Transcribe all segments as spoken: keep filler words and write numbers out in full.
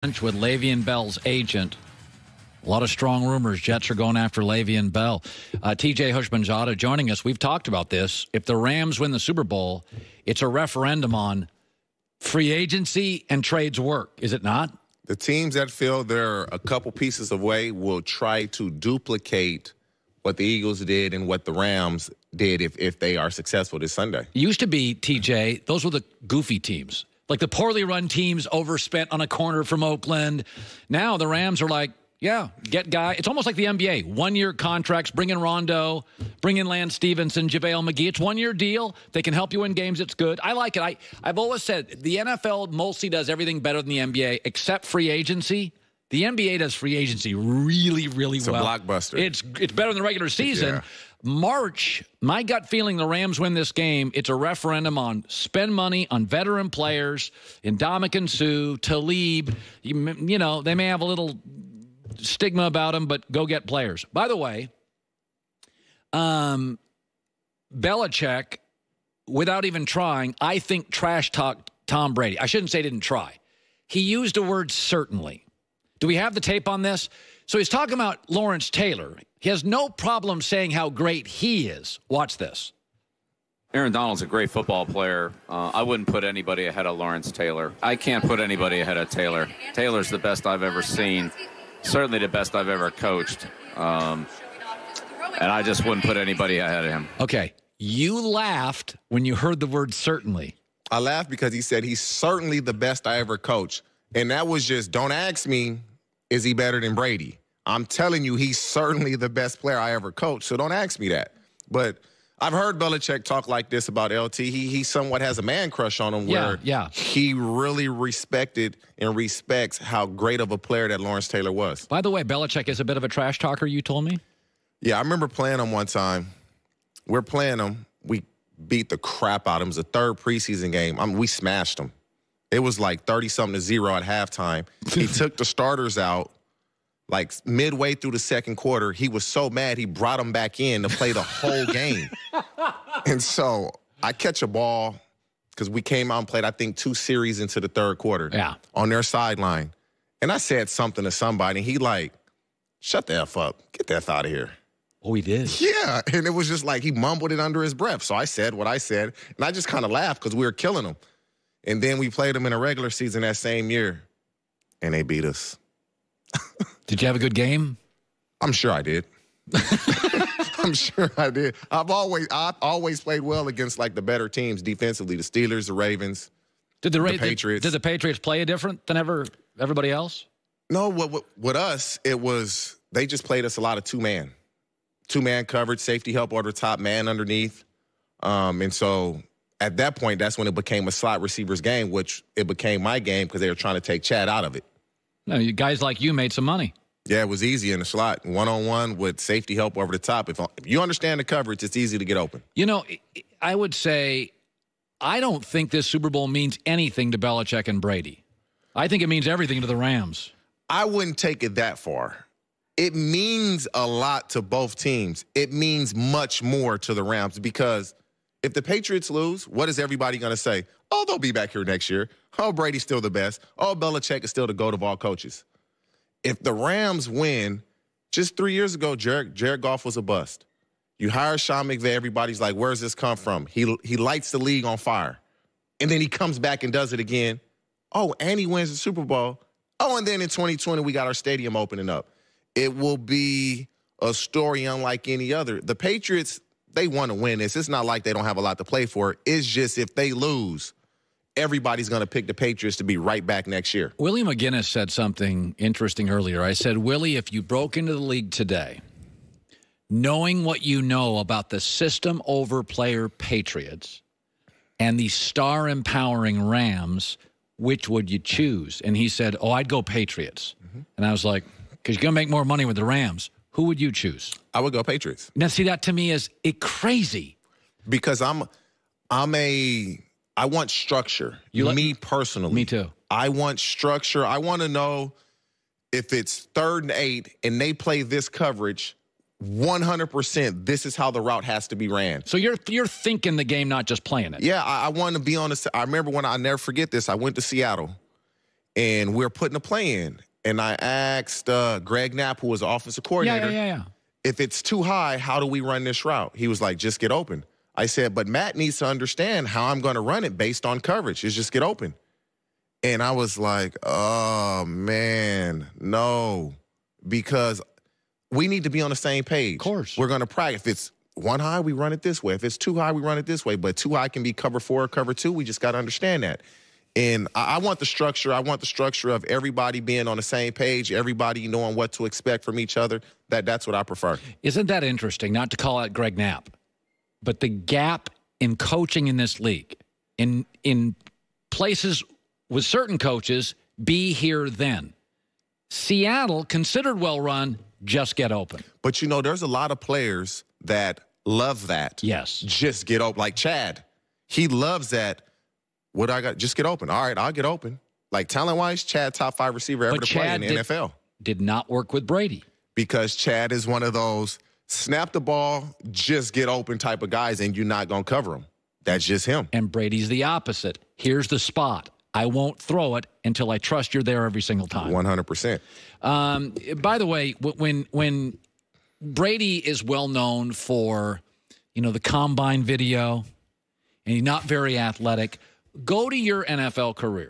with Le'Veon Bell's agent. A lot of strong rumors. Jets are going after Le'Veon Bell. Uh, T J Houshmanzadeh joining us. We've talked about this. If the Rams win the Super Bowl, it's a referendum on free agency and trades work, is it not? The teams that feel they're a couple pieces away will try to duplicate what the Eagles did and what the Rams did if, if they are successful this Sunday. It used to be, T J, those were the goofy teams. Like the poorly run teams overspent on a corner from Oakland. Now the Rams are like, yeah, get guy. It's almost like the N B A. One-year contracts, bring in Rondo, bring in Lance Stevenson, JaVale McGee. It's one-year deal. They can help you win games. It's good. I like it. I, I've always said the N F L mostly does everything better than the N B A except free agency. The N B A does free agency really, really it's well. It's a blockbuster. It's, it's better than the regular season. Yeah. March, my gut feeling the Rams win this game. It's a referendum on spend money on veteran players, Ndamukong Suh, Talib. You, you know, they may have a little stigma about them, but go get players. By the way, um, Belichick, without even trying, I think trash talked Tom Brady. I shouldn't say didn't try. He used a word certainly. Do we have the tape on this? So he's talking about Lawrence Taylor. He has no problem saying how great he is. Watch this. Aaron Donald's a great football player. Uh, I wouldn't put anybody ahead of Lawrence Taylor. I can't put anybody ahead of Taylor. Taylor's the best I've ever seen. Certainly the best I've ever coached. Um, and I just wouldn't put anybody ahead of him. Okay. You laughed when you heard the word certainly. I laughed because he said he's certainly the best I ever coached. And that was just, don't ask me, is he better than Brady? I'm telling you, he's certainly the best player I ever coached, so don't ask me that. But I've heard Belichick talk like this about L T. He he somewhat has a man crush on him where yeah, yeah. he really respected and respects how great of a player that Lawrence Taylor was. By the way, Belichick is a bit of a trash talker, you told me? Yeah, I remember playing him one time. We're playing him. We beat the crap out of him. It was the third preseason game. I mean, we smashed him. It was like thirty-something to zero at halftime. He took the starters out. Like midway through the second quarter, he was so mad he brought them back in to play the whole game. And so I catch a ball because we came out and played, I think, two series into the third quarter yeah. on their sideline. And I said something to somebody, and he like, shut the F up. Get the F out of here. Oh, he did? Yeah. And it was just like he mumbled it under his breath. So I said what I said, and I just kind of laughed because we were killing him. And then we played them in a regular season that same year, and they beat us. Did you have a good game? I'm sure I did. I'm sure I did. I've always I've always played well against like the better teams defensively, the Steelers, the Ravens, did the, Ra- the Patriots. Did, did the Patriots play different than ever everybody else? No, what, what, with us, it was they just played us a lot of two-man. Two-man coverage, safety help over the top, man underneath. Um, and so at that point, that's when it became a slot receiver's game, which it became my game because they were trying to take Chad out of it. No, you guys like you made some money. Yeah, it was easy in the slot, one-on-one with safety help over the top. If, if you understand the coverage, it's easy to get open. You know, I would say I don't think this Super Bowl means anything to Belichick and Brady. I think it means everything to the Rams. I wouldn't take it that far. It means a lot to both teams. It means much more to the Rams because if the Patriots lose, what is everybody going to say? Oh, they'll be back here next year. Oh, Brady's still the best. Oh, Belichick is still the GOAT of all coaches. If the Rams win, just three years ago, Jared, Jared Goff was a bust. You hire Sean McVay, everybody's like, where's this come from? He, he lights the league on fire. And then he comes back and does it again. Oh, and he wins the Super Bowl. Oh, and then in twenty twenty, we got our stadium opening up. It will be a story unlike any other. The Patriots, they want to win this. It's not like they don't have a lot to play for. It's just if they lose, everybody's going to pick the Patriots to be right back next year. Willie McGinnis said something interesting earlier. I said, Willie, if you broke into the league today, knowing what you know about the system over player Patriots and the star empowering Rams, which would you choose? And he said, oh, I'd go Patriots. Mm-hmm. And I was like, because you're going to make more money with the Rams. Who would you choose? I would go Patriots. Now, see, that to me is it crazy. Because I'm, I'm a, I want structure. You let, me personally. Me too. I want structure. I want to know if it's third and eight and they play this coverage, one hundred percent this is how the route has to be ran. So you're you're thinking the game, not just playing it. Yeah, I, I want to be on the – I remember when – I never forget this. I went to Seattle, and we're putting a play in. And I asked uh, Greg Knapp, who was the offensive coordinator, yeah, yeah, yeah, yeah. if it's too high, how do we run this route? He was like, just get open. I said, but Matt needs to understand how I'm going to run it based on coverage. It's just get open. And I was like, oh, man, no, because we need to be on the same page. Of course. We're going to practice. If it's one high, we run it this way. If it's too high, we run it this way. But too high can be cover four or cover two. We just got to understand that. And I, I want the structure. I want the structure of everybody being on the same page, everybody knowing what to expect from each other. That That's what I prefer. Isn't that interesting? Not to call out Greg Knapp, but the gap in coaching in this league, in in places with certain coaches, be here then. Seattle, considered well-run, just get open. But, you know, there's a lot of players that love that. Yes. Just get open. Like Chad, he loves that. What I got? Just get open. All right, I'll get open. Like talent-wise, Chad, top five receiver ever but to Chad play in the did, N F L. Did not work with Brady. Because Chad is one of those snap the ball, just get open type of guys, and you're not going to cover him. That's just him. And Brady's the opposite. Here's the spot. I won't throw it until I trust you're there every single time. one hundred percent. Um, by the way, when when Brady is well known for, you know, the combine video, and he's not very athletic, go to your N F L career.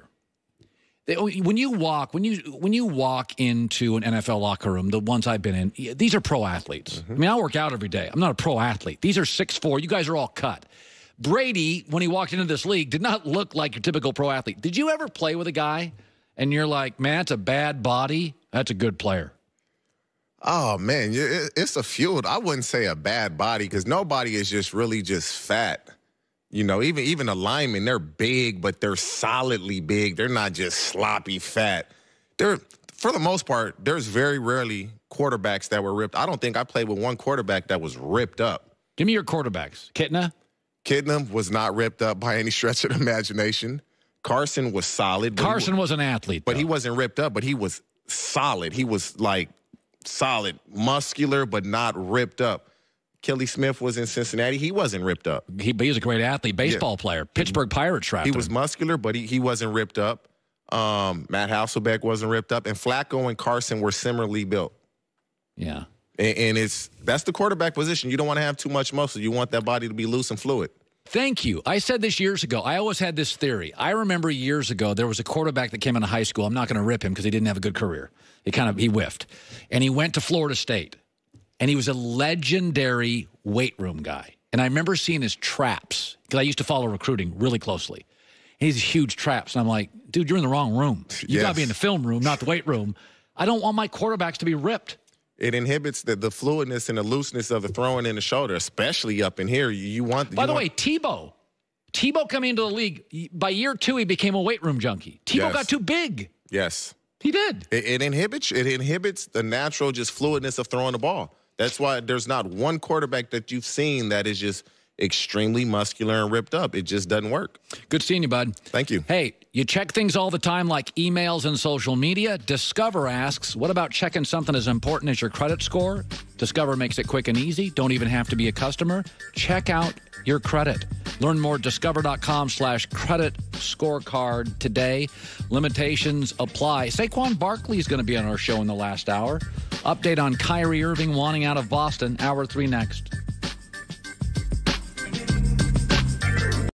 When you walk, when you when you walk into an N F L locker room, the ones I've been in, these are pro athletes. Mm-hmm. I mean, I work out every day. I'm not a pro athlete. These are six foot four. You guys are all cut. Brady, when he walked into this league, did not look like your typical pro athlete. Did you ever play with a guy and you're like, man, that's a bad body? That's a good player. Oh, man, it's a few. I wouldn't say a bad body because nobody is just really just fat. You know, even even the linemen, they're big, but they're solidly big. They're not just sloppy fat. They're, for the most part, there's very rarely quarterbacks that were ripped. I don't think I played with one quarterback that was ripped up. Give me your quarterbacks. Kitna? Kitna was not ripped up by any stretch of the imagination. Carson was solid. Carson was, was an athlete, But though. he wasn't ripped up, but he was solid. He was, like, solid, muscular, but not ripped up. Kelly Smith was in Cincinnati. He wasn't ripped up. He, but he was a great athlete, baseball yeah. player. Pittsburgh Pirates drafted He was him. muscular, but he, he wasn't ripped up. Um, Matt Hasselbeck wasn't ripped up. And Flacco and Carson were similarly built. Yeah. And, and it's that's the quarterback position. You don't want to have too much muscle. You want that body to be loose and fluid. Thank you. I said this years ago. I always had this theory. I remember years ago there was a quarterback that came into high school. I'm not going to rip him because he didn't have a good career. He kind of he whiffed. And he went to Florida State. And he was a legendary weight room guy. And I remember seeing his traps because I used to follow recruiting really closely. And he's huge traps. And I'm like, dude, you're in the wrong room. You yes. got to be in the film room, not the weight room. I don't want my quarterbacks to be ripped. It inhibits the, the fluidness and the looseness of the throwing in the shoulder, especially up in here. You, you want. By you the want... way, Tebow. Tebow coming into the league, by year two, he became a weight room junkie. Tebow yes. got too big. Yes. He did. It, it inhibits it inhibits the natural just fluidness of throwing the ball. That's why there's not one quarterback that you've seen that is just extremely muscular and ripped up. It just doesn't work. Good seeing you, bud. Thank you. Hey, you check things all the time like emails and social media. Discover asks, what about checking something as important as your credit score? Discover makes it quick and easy. Don't even have to be a customer. Check out your credit. Learn more at discover.com slash credit scorecard today. Limitations apply. Saquon Barkley is going to be on our show in the last hour. Update on Kyrie Irving wanting out of Boston. Hour three next.